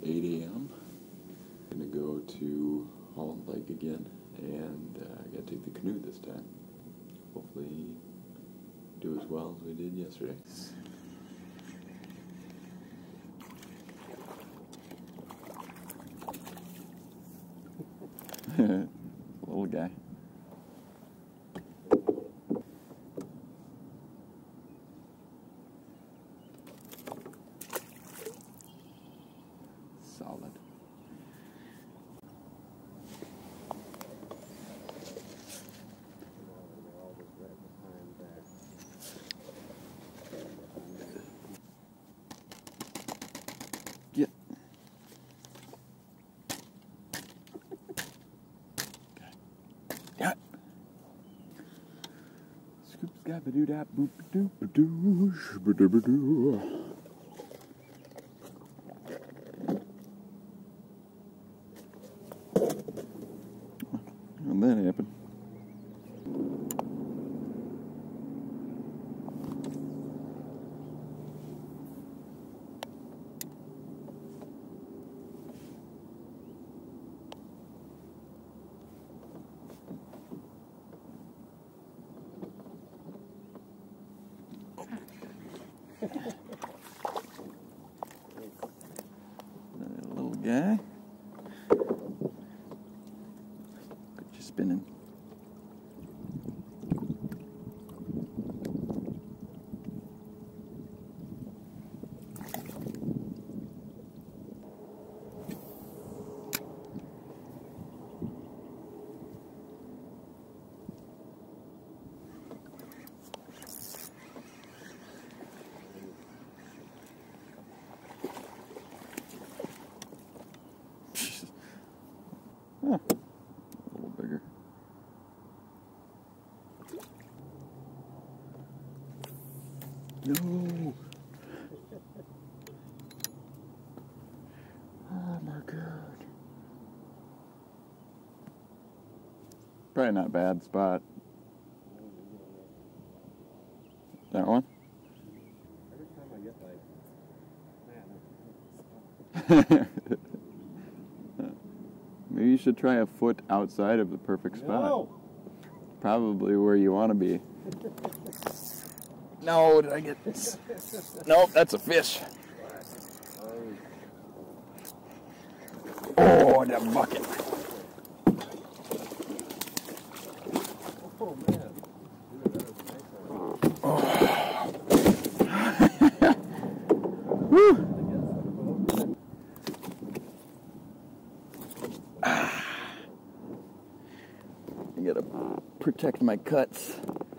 8 a.m. Gonna go to Holland Lake again, and I gotta take the canoe this time. Hopefully do as well as we did yesterday. Little guy. Solid. Get. Yeah. Scoop scabadoo dap boop doo doo doo doo. And that happened. Little guy. Got you spinning. Huh. A little bigger. No! Oh my god. Probably not a bad spot. That one? Every time I get like, man, Maybe you should try a foot outside of the perfect spot. no! Probably where you want to be. No, did I get this? Nope, that's a fish. Oh, that bucket. Oh man. Dude, that was nice. Woo! I gotta protect my cuts.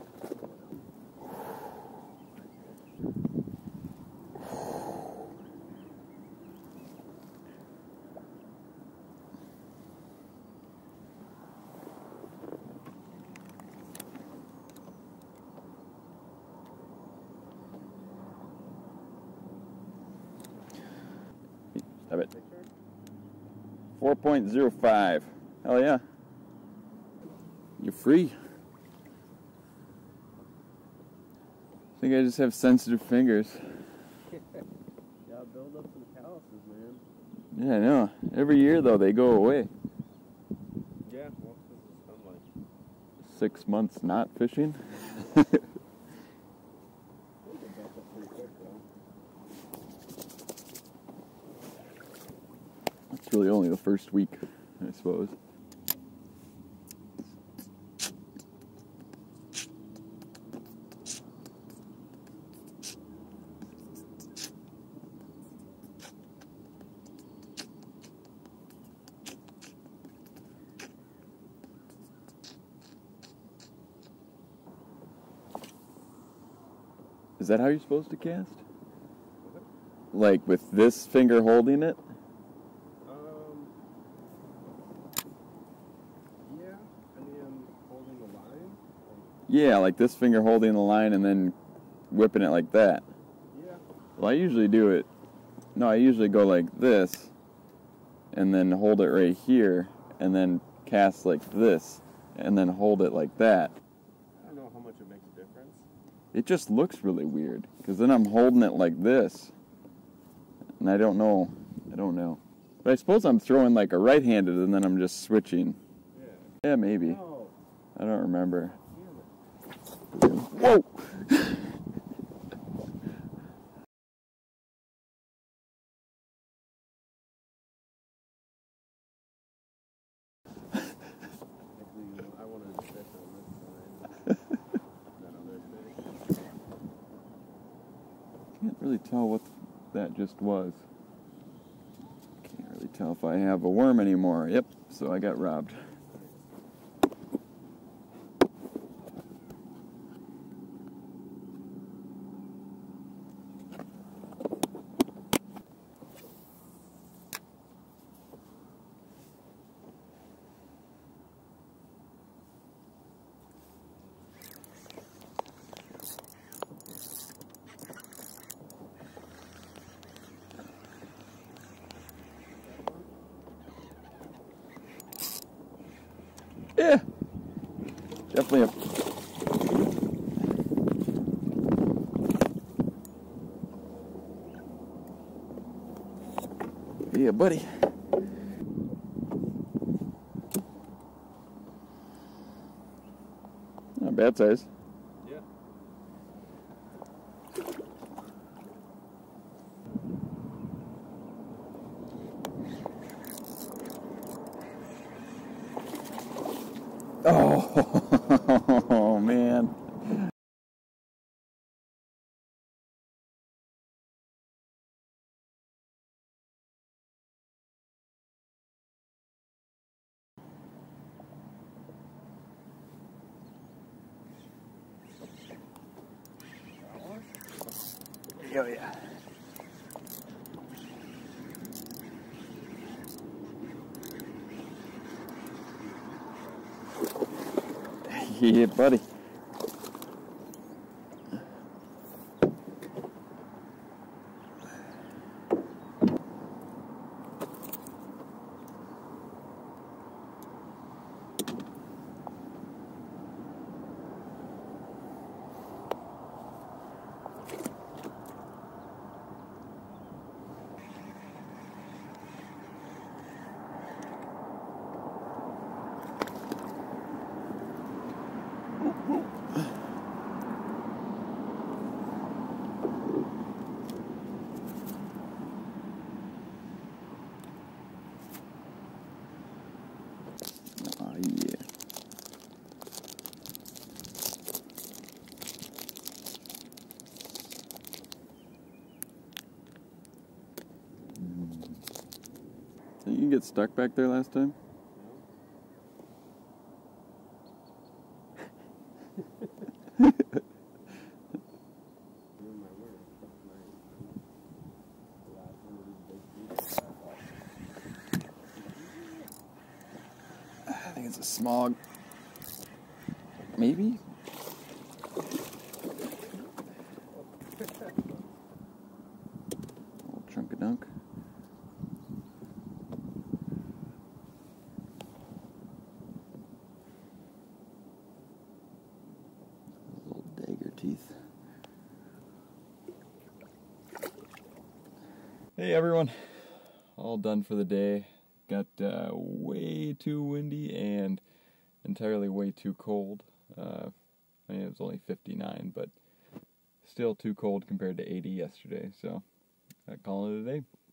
Stop it. 4.05. Hell yeah. You're free. I think I just have sensitive fingers. Yeah, build up some calluses, man. Yeah, I know. Every year, though, they go away. Yeah, well, this is like 6 months not fishing. It's really only the first week, I suppose. Is that how you're supposed to cast? Like with this finger holding it? Yeah, and then holding the line. Yeah, like this finger holding the line and then whipping it like that. Yeah. Well, I usually do it. No, I usually go like this and then hold it right here and then cast like this and then hold it like that. I don't know how much it makes a difference. It just looks really weird because then I'm holding it like this and I don't know. But I suppose I'm throwing like a right-handed and then I'm just switching. Yeah. Yeah, maybe. No. I don't remember. Damn it. Whoa! Actually, I wanted to fish on this side. That other fish. Can't really tell what that just was. Can't really tell if I have a worm anymore. Yep, so I got robbed. Yeah, definitely a. Yeah, buddy. Not bad size. Yeah. Oh, man. Oh, yeah. Yeah, buddy. Oh, yeah. So you get stuck back there last time? Doing my work. The last one of these big I think it's a small. Maybe? Little chunk of dunk. Little dagger teeth. Hey everyone, all done for the day. Got way too windy and entirely way too cold. I mean, it was only 59, but still too cold compared to 80 yesterday, so calling it a day.